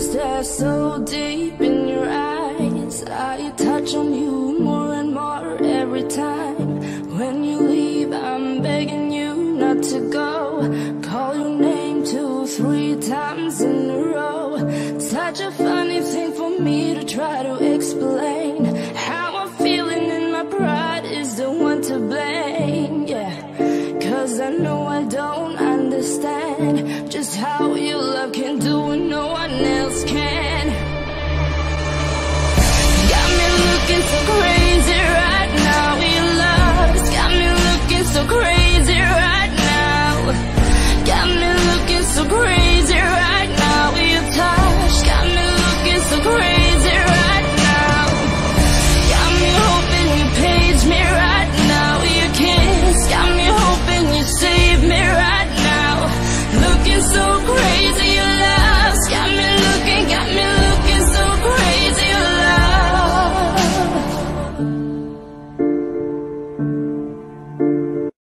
stare so deep in your eyes. I touch on you more and more every time. When you leave, I'm begging you not to go. Call your name 2, 3 times in a row. Such a funny thing for me to try to explain. How I'm feeling and my pride is the one to blame. Yeah, 'cause I know I don't understand just how your love can do what no one else can. Got me looking so great.